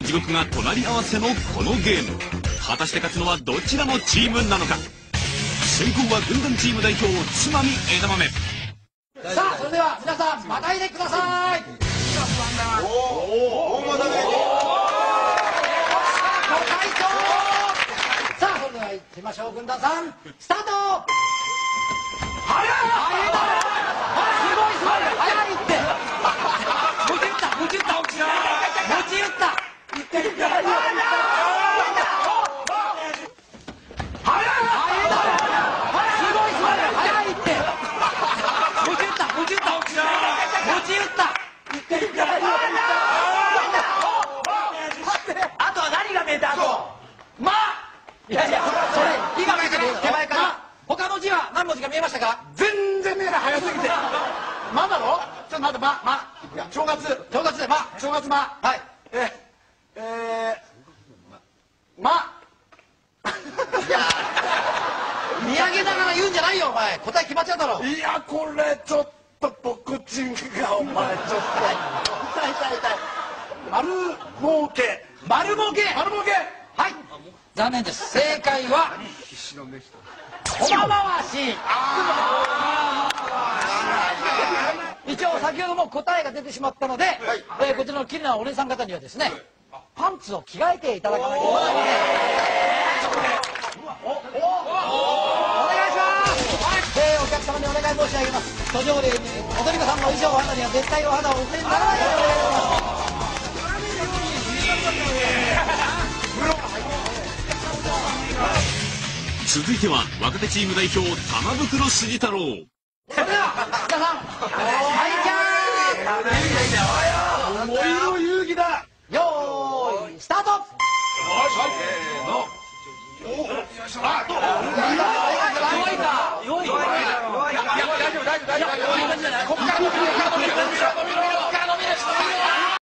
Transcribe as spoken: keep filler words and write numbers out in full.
地獄が隣り合わせのこのゲーム、果たして勝つのはどちらのチームなのか。先攻は軍団チーム代表つまみ枝豆。 さあそれでは皆さんまたいでください。おおまたいでさあそれでは行ってみましょう。軍団さんスタート。早い早いだろ。すごいすごい早いって。もち打ったもち打ったもち打ったいってる。早い早いだろ。すごいすごい早いって。もち打ったもち打ったもち打ったいってる。あとは何が見えた。あとまあいやいやそれ今見えてる手前から。他の字は何文字か見えましたか。全然見えない早すぎて。まだろ。ちょっと待ってまま正月正月でま正月まはいええまいや見上げながら言うんじゃないよお前。答え決まっちゃうだろ。いやこれちょっと僕ちんがお前ちょっと痛い痛い痛い。丸儲け丸儲け丸儲けはい残念です。正解はコマ回し。一応先ほども答えが出てしまったので、えー、こちらのきれいなお姉さん方にはですねパンツを着替えていただかないといけないのでお願いします。えー、お客様にお願い申し上げます。途上例に踊り子さんの衣装お肌には絶対お肌をお触れにならないようにお願いします。 続いては若手チーム代表玉袋筋太郎。 それでは皆さんはいじゃー思いの遊戯だ。よーいスタート。弱いか弱い。大丈夫大丈夫大丈夫。こっから